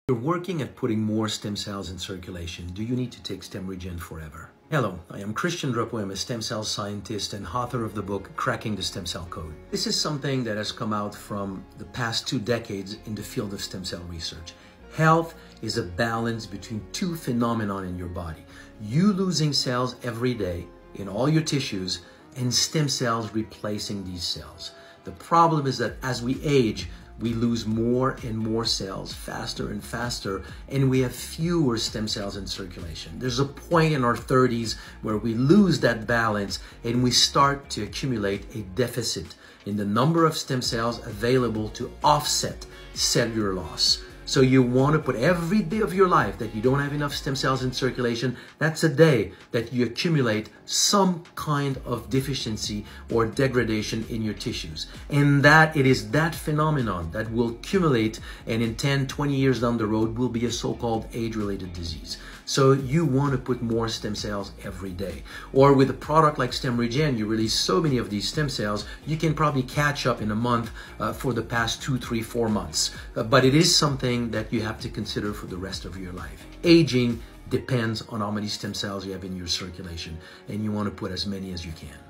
You're working at putting more stem cells in circulation. Do you need to take STEMREGEN forever? Hello, I am Christian Drapeau. I'm a stem cell scientist and author of the book, Cracking the Stem Cell Code. This is something that has come out from the past 2 decades in the field of stem cell research. Health is a balance between 2 phenomena in your body. You losing cells every day in all your tissues and stem cells replacing these cells. The problem is that as we age, we lose more and more cells faster and faster, and we have fewer stem cells in circulation. There's a point in our 30s where we lose that balance and we start to accumulate a deficit in the number of stem cells available to offset cellular loss. So you want to put every day of your life that you don't have enough stem cells in circulation, that's a day that you accumulate some kind of deficiency or degradation in your tissues. And that it is that phenomenon that will accumulate and in 10, 20 years down the road will be a so-called age-related disease. So you want to put more stem cells every day. Or with a product like STEMREGEN, you release so many of these stem cells, you can probably catch up in a month for the past 2, 3, 4 months. But it is something that you have to consider for the rest of your life. Aging depends on how many stem cells you have in your circulation, and you want to put as many as you can.